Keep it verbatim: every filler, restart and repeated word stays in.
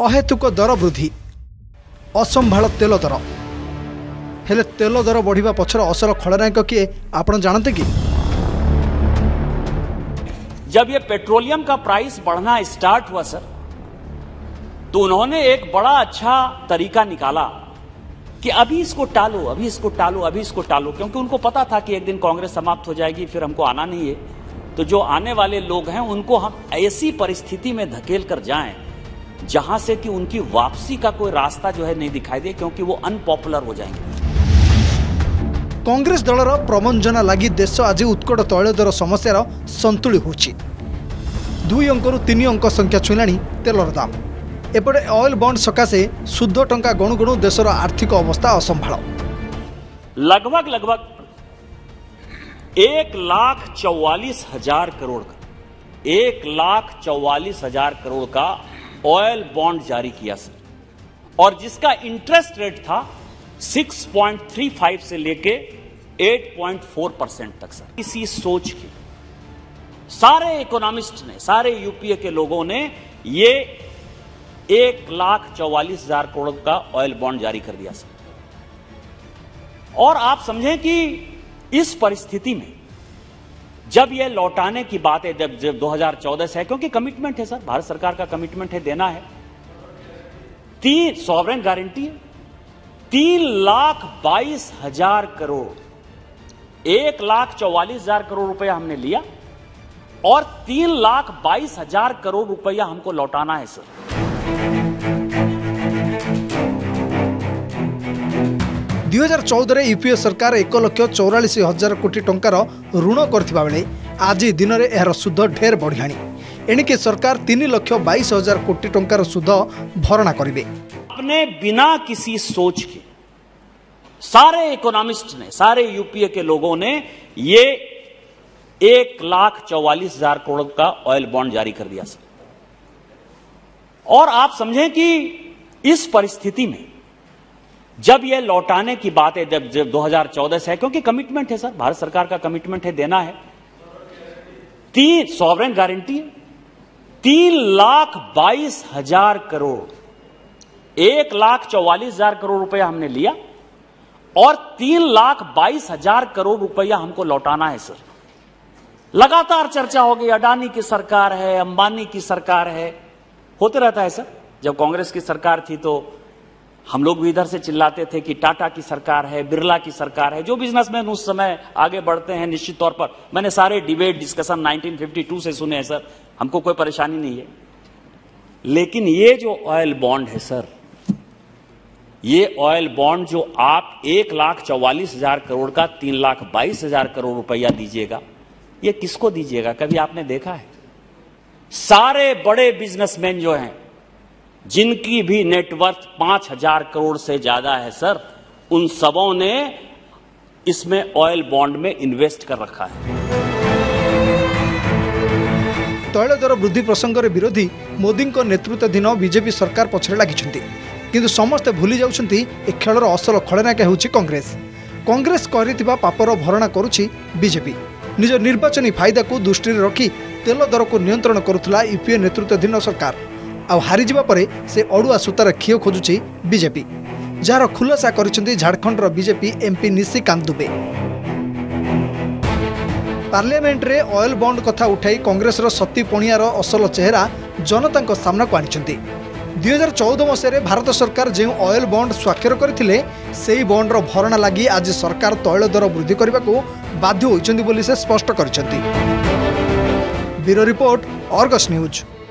अहेतुक दर वृद्धि असंभाल तेल दर हेले तेल दर बढ़िबा पछर असल खलनायक किए आपण जानते कि? जब ये पेट्रोलियम का प्राइस बढ़ना स्टार्ट हुआ सर, तो उन्होंने एक बड़ा अच्छा तरीका निकाला कि अभी इसको टालो, अभी इसको टालो, अभी इसको टालो, क्योंकि उनको पता था कि एक दिन कांग्रेस समाप्त हो जाएगी, फिर हमको आना नहीं है। तो जो आने वाले लोग हैं उनको हम ऐसी परिस्थिति में धकेल कर जाएं जहां से कि उनकी वापसी का कोई रास्ता जो है नहीं दिखाई दे, क्योंकि वो अनपॉपुलर हो जाएंगे। कांग्रेस दलर प्रवंचना लगी देश आज उत्कट तैल दर समस्यार संतुली होछि। दुई अंकरु तीन अंक संख्या छुईलाणी तेलर दाम। एपटे ऑयल बॉन्ड सकाशे शुद्ध टंका गणु गणु देशर आर्थिक अवस्था असंभाल। लगभग लगभग एक लाख चौवालीस हजार करोड़ का एक लाख चौवालीस हजार करोड़ का ऑयल बॉन्ड जारी किया सर, और जिसका इंटरेस्ट रेट था छह पॉइंट तीन पाँच से लेके आठ पॉइंट चार परसेंट तक सर। इसी सोच के सारे इकोनॉमिस्ट ने, सारे यूपीए के लोगों ने ये एक लाख चौवालीस हजार करोड़ का ऑयल बॉन्ड जारी कर दिया सर। और आप समझें कि इस परिस्थिति में जब यह लौटाने की बात है, जब जब दो हज़ार चौदह से है, क्योंकि कमिटमेंट है सर, भारत सरकार का कमिटमेंट है, देना है, तीन सॉवरेन गारंटी है, तीन लाख बाईस हजार करोड़, एक लाख चौवालीस हजार करोड़ रुपया हमने लिया और तीन लाख बाईस हजार करोड़ रुपया हमको लौटाना है सर। दुई हजार चौदह यूपीए सरकार एक लक्ष चौरालीस हजार कोटी टंकार ऋण करथिबा बेले आज दिन में यार सुध ढेर बढ़ियाणी। एणिके सरकार तीन लक्ष बाईस हजार कोटी टंकार सुध भरणा करिवे। अपने बिना किसी सोच के सारे इकोनॉमिस्ट ने, सारे यूपीए के लोगों ने ये एक लाख चौवालीस हजार करोड़ का ऑयल बॉन्ड जारी कर दिया सर। और आप समझें कि इस परिस्थिति में जब यह लौटाने की बात है, जब जब दो हज़ार चौदह से है, क्योंकि कमिटमेंट है सर, भारत सरकार का कमिटमेंट है, देना है, तीन सॉवरेन गारंटी है, तीन लाख बाईस हजार करोड़, एक लाख चौवालीस हजार करोड़ रुपया हमने लिया और तीन लाख बाईस हजार करोड़ रुपया हमको लौटाना है सर। लगातार चर्चा होगी, अडानी की सरकार है, अंबानी की सरकार है, होते रहता है सर। जब कांग्रेस की सरकार थी तो हम लोग भी इधर से चिल्लाते थे कि टाटा की सरकार है, बिरला की सरकार है। जो बिजनेसमैन उस समय आगे बढ़ते हैं, निश्चित तौर पर मैंने सारे डिबेट डिस्कशन उन्नीस सौ बावन से सुने हैं सर, हमको कोई परेशानी नहीं है। लेकिन ये जो ऑयल बॉन्ड है सर, ये ऑयल बॉन्ड जो आप एक लाख चौवालीस हजार करोड़ का तीन लाख बाईस हजार करोड़ रुपया दीजिएगा, ये किसको दीजिएगा? कभी आपने देखा है? सारे बड़े बिजनेसमैन जो हैं, जिनकी भी नेटवर्थ पांच हजार करोड़ से ज्यादा है सर, उन सबों ने इसमें ऑयल बॉन्ड में इन्वेस्ट कर रखा है। तैल दर वृद्धि प्रसंग में विरोधी मोदी नेतृत्वाधीन बीजेपी सरकार पछरे लगी, किंतु समस्ते भूली जाउछंती ए खेलर असल खलनायक हेउछि कांग्रेस। कांग्रेस करिथिबा पापर भरणा करुछि बीजेपी। निज निर्वाचनी फायदा को दृष्टि रखी तेल दर को नियंत्रण करुथला यूपीए नेतृत्वाधीन सरकार। आ हारी जिबा परे से अड़ुआ सूतार खियो खोजुछि बीजेपी, जार खुलासा करिसेंती झारखंडर BJP MP Nishikant Dubey. Parliament रे ऑयल बॉन्ड कथा उठाई कांग्रेसर सती पणियार असल चेहरा जनता सामना को आनिछंती। दुई हजार चौदह मसीह भारत सरकार जो ऑयल बॉन्ड स्वाक्षर करथिले, सेही बॉन्डर भरणा लगी आज सरकार तैल दर वृद्धि करने को बाध्य होइछंती बोली से स्पष्ट करिसेंती। Bureau report, Argus news.